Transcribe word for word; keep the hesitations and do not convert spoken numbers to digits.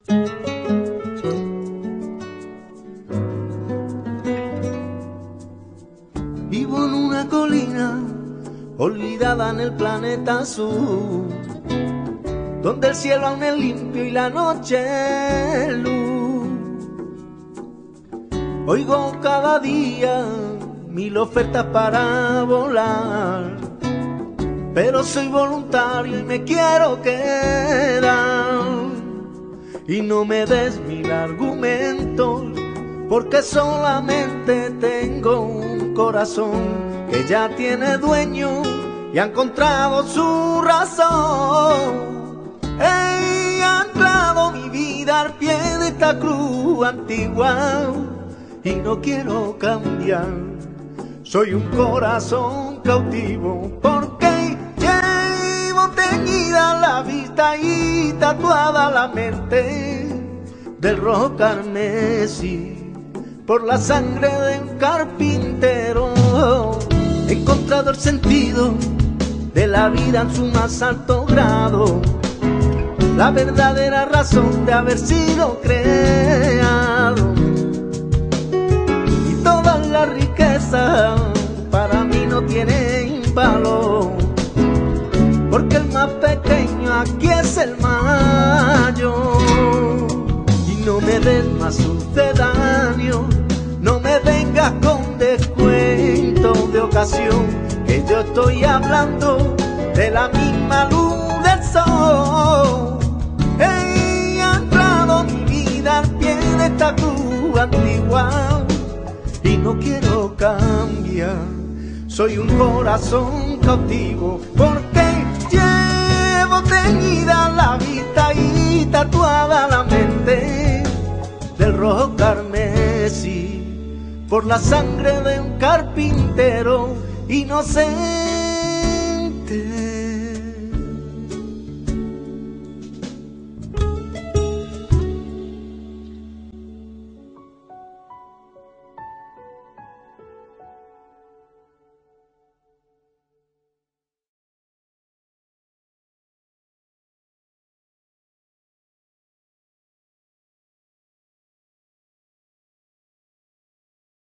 Vivo en una colina olvidada en el planeta azul, donde el cielo aún es limpio y la noche es luz. Oigo cada día mil ofertas para volar, pero soy voluntario y me quiero quedar. Y no me des mil argumentos, porque solamente tengo un corazón que ya tiene dueño y ha encontrado su razón. He anclado mi vida al pie de esta cruz antigua y no quiero cambiar. Soy un corazón cautivo porque llevo teñida la vista y tatuada la mente del rojo carmesí por la sangre de un carpintero. He encontrado el sentido de la vida en su más alto grado, la verdadera razón de haber sido creado. Y toda la riqueza para mí no tienen valor, porque el más pequeño aquí es el mayor. Y no me des más sucedáneo, no me vengas con descuentos de ocasión, que yo estoy hablando de la misma luz del sol. He anclado mi vida al pie de esta cruz antigua y no quiero cambiar. Soy un corazón cautivo porque llevo teñida la vista y tatuada la mente del rojo carmesí por la sangre de un carpintero inocente.